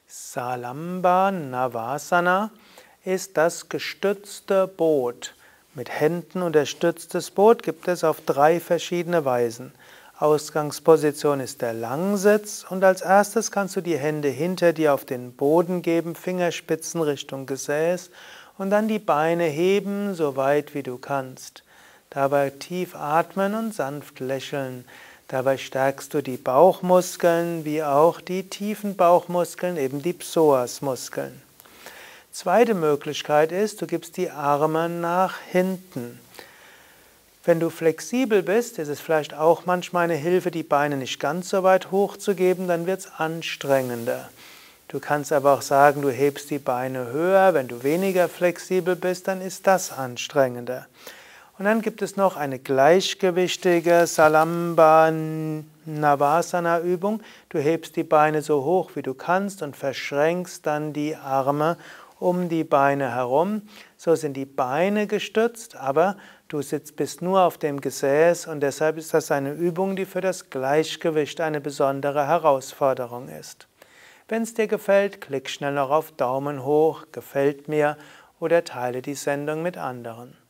Salamba Navasana ist das gestützte Boot. Mit Händen unterstütztes Boot gibt es auf 3 verschiedene Weisen. Ausgangsposition ist der Langsitz und als erstes kannst du die Hände hinter dir auf den Boden geben, Fingerspitzen Richtung Gesäß und dann die Beine heben, so weit wie du kannst. Dabei tief atmen und sanft lächeln. Dabei stärkst du die Bauchmuskeln wie auch die tiefen Bauchmuskeln, eben die Psoasmuskeln. Zweite Möglichkeit ist, du gibst die Arme nach hinten. Wenn du flexibel bist, ist es vielleicht auch manchmal eine Hilfe, die Beine nicht ganz so weit hoch zu geben, dann wird es anstrengender. Du kannst aber auch sagen, du hebst die Beine höher. Wenn du weniger flexibel bist, dann ist das anstrengender. Und dann gibt es noch eine gleichgewichtige Salamba Navasana Übung. Du hebst die Beine so hoch wie du kannst und verschränkst dann die Arme um die Beine herum. So sind die Beine gestützt, aber du bist nur auf dem Gesäß und deshalb ist das eine Übung, die für das Gleichgewicht eine besondere Herausforderung ist. Wenn es dir gefällt, klick schnell noch auf Daumen hoch, gefällt mir oder teile die Sendung mit anderen.